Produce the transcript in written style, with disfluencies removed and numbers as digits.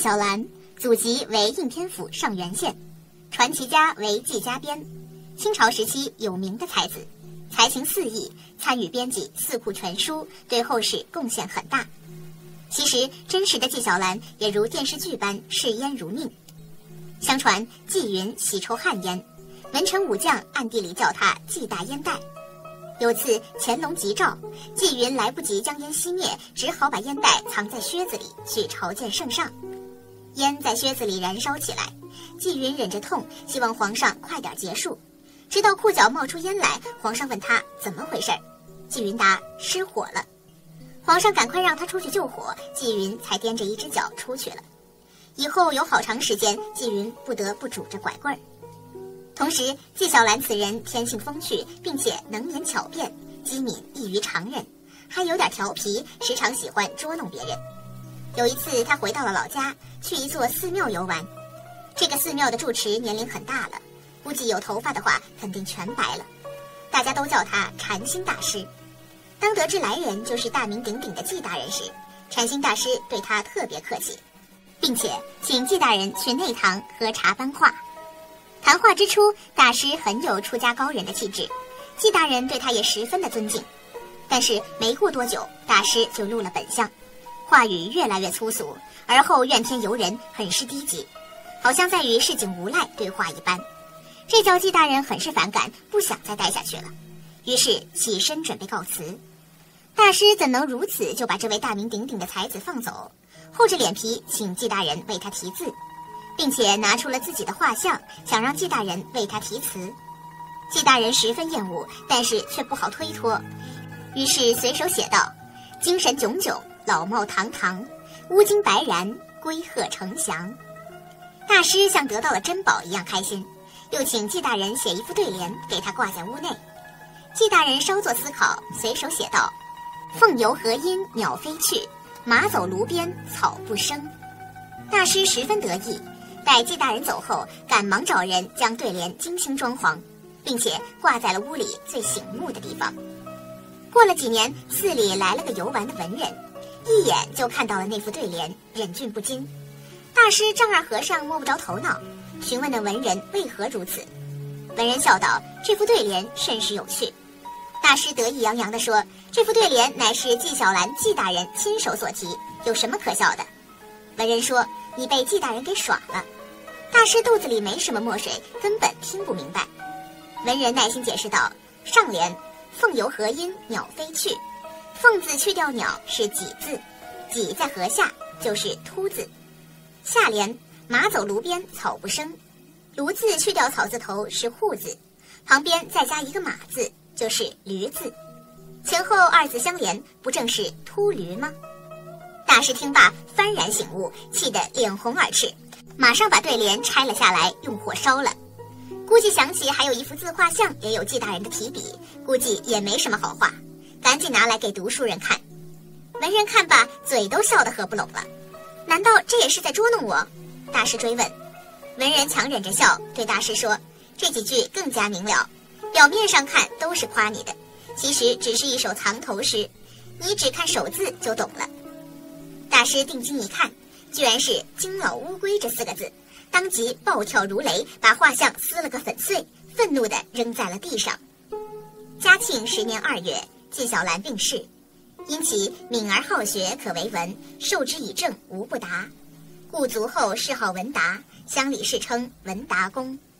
小兰，祖籍为应天府上元县，传其家为纪家编，清朝时期有名的才子，才情四溢，参与编辑《四库全书》，对后世贡献很大。其实真实的纪晓岚也如电视剧般嗜烟如命。相传纪云喜抽旱烟，文臣武将暗地里叫他纪大烟袋。有次乾隆急召，纪云来不及将烟熄灭，只好把烟袋藏在靴子里去朝见圣上。烟在靴子里燃烧起来，纪云忍着痛，希望皇上快点结束。直到裤脚冒出烟来，皇上问他怎么回事，纪云答失火了。皇上赶快让他出去救火，纪云才踮着一只脚出去了。以后有好长时间，纪云不得不拄着拐棍儿。同时，纪晓岚此人天性风趣，并且能言巧辩，机敏异于常人，还有点调皮，时常喜欢捉弄别人。有一次，他回到了老家，去一座寺庙游玩。这个寺庙的住持年龄很大了，估计有头发的话肯定全白了，大家都叫他禅心大师。当得知来人就是大名鼎鼎的纪大人时，禅心大师对他特别客气，并且请纪大人去内堂喝茶班话。谈话之初，大师很有出家高人的气质，纪大人对他也十分的尊敬。但是没过多久，大师就露了本相，话语越来越粗俗，而后怨天尤人，很是低级，好像在与市井无赖对话一般。这叫纪大人很是反感，不想再待下去了，于是起身准备告辞。大师怎能如此就把这位大名鼎鼎的才子放走，厚着脸皮请纪大人为他题字，并且拿出了自己的画像，想让纪大人为他题词。纪大人十分厌恶，但是却不好推脱，于是随手写道：精神炯炯，老貌堂堂，乌金白髯，龟鹤呈祥。大师像得到了珍宝一样开心，又请纪大人写一副对联给他挂在屋内。纪大人稍作思考，随手写道：凤游河阴鸟飞去，马走炉边草不生。大师十分得意，待纪大人走后，赶忙找人将对联精心装潢，并且挂在了屋里最醒目的地方。过了几年，寺里来了个游玩的文人，一眼就看到了那副对联，忍俊不禁。大师丈二和尚摸不着头脑，询问那文人为何如此。文人笑道：这副对联甚是有趣。大师得意洋洋地说：这副对联乃是纪晓岚纪大人亲手所题，有什么可笑的？文人说：你被纪大人给耍了。大师肚子里没什么墨水，根本听不明白。文人耐心解释道：上联凤游河阴鸟飞去，凤字去掉鸟是己字，己在河下就是秃字。下联马走炉边草不生，炉字去掉草字头是户字，旁边再加一个马字就是驴字，前后二字相连，不正是秃驴吗？大师听罢幡然醒悟，气得脸红耳赤，马上把对联拆了下来，用火烧了。估计想起还有一幅自画像也有纪大人的提笔，估计也没什么好话，赶紧拿来给读书人看。文人看罢，嘴都笑得合不拢了。难道这也是在捉弄我？大师追问。文人强忍着笑对大师说：这几句更加明了，表面上看都是夸你的，其实只是一首藏头诗，你只看首字就懂了。大师定睛一看，居然是金老乌龟这4个字，当即暴跳如雷，把画像撕了个粉碎，愤怒地扔在了地上。嘉庆10年2月，纪晓岚病逝，因其敏而好学，可为文，授之以政无不达，故卒后谥号文达，乡里世称文达公。